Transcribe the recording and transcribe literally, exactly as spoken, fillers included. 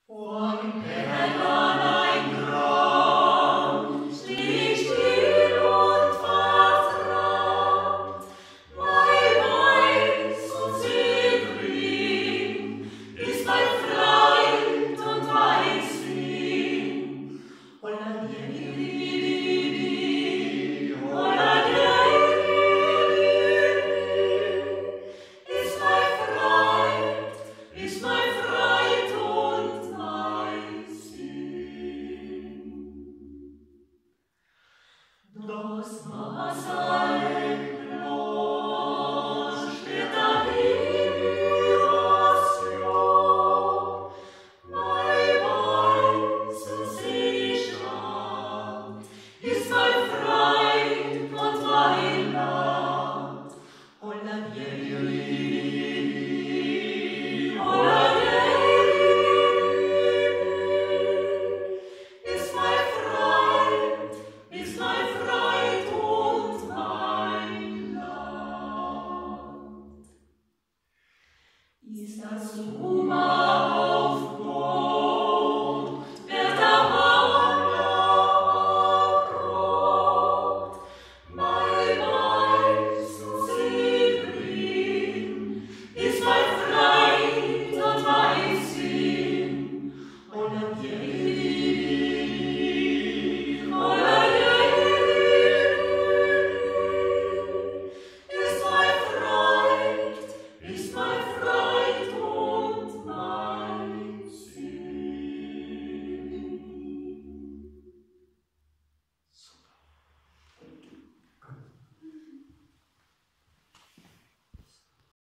Und wenn an ein Grab steht still und vertraut, mein Weiß und Silbrin ist mein Freund und mein Sinn. Holla die, holla die, ist mein Freund, ist mein Freund und mein Sinn. Das Wasserglas steht dahin übers Jahr, mein Weiß und Seestrand ist mein Freund und mein Land. Holla die, holla die, ist mein Freund, ist mein Freund und mein Land. Ist das Hummer auf Bord, wird der Hammer abrot, mein Weiß und Silbrin ist mein Freund und mein Sinn. Holla die, holla die, ist mein Freund, ist mein Freund.